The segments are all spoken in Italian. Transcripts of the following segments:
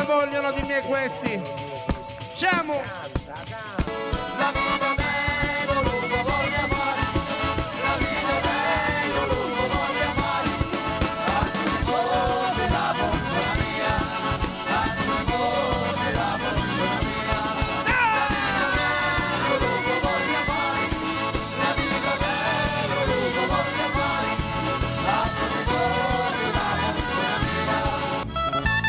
vogliono di me questi. Siamo. La vita bello lungo voglio fare, la vita bello lungo voglio fare, tanti cose la fortuna mia, tanti cose la fortuna mia. La vita bello lungo voglio fare, la vita bello lungo voglio fare, tanti cose la fortuna mia.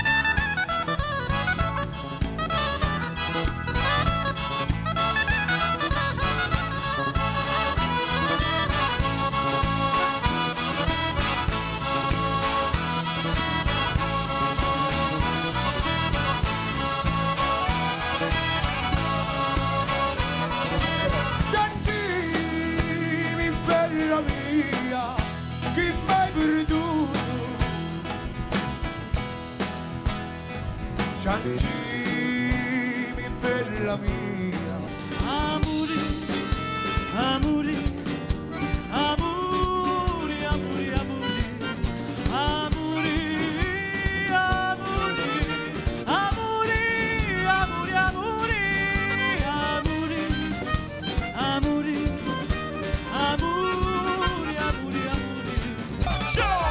Giancini, bella mia, chi m'hai perduto? Giancini, bella mia, amori, amori, amori, amori, amori, amori, amori, amori, amori, amori, amori. Amori, amori, amori, amori. Show!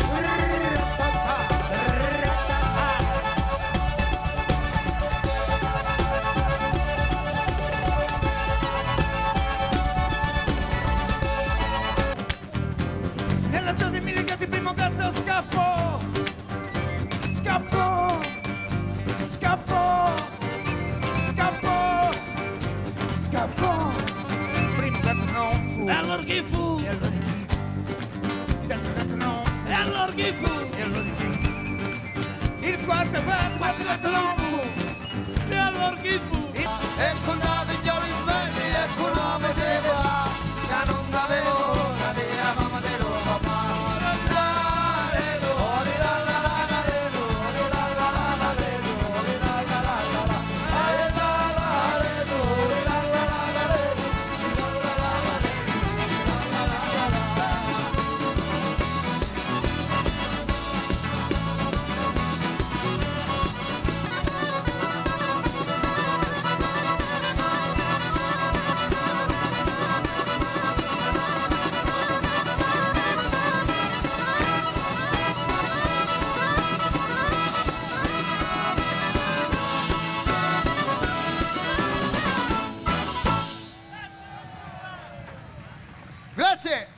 Nella zona dei mille gatti, primo gatto scappo, scappo, scappo, scappo, scappo. Primo gatto non fu, e allora chi fu? E allora chi? Terzo gatto non fu, e allora chi fu? E allora chi? Il quarto gatto non fu, e allora chi fu? E con Daviglioli belli e con nome se va, che non avevo la mia mamma de lo papà. Grazie.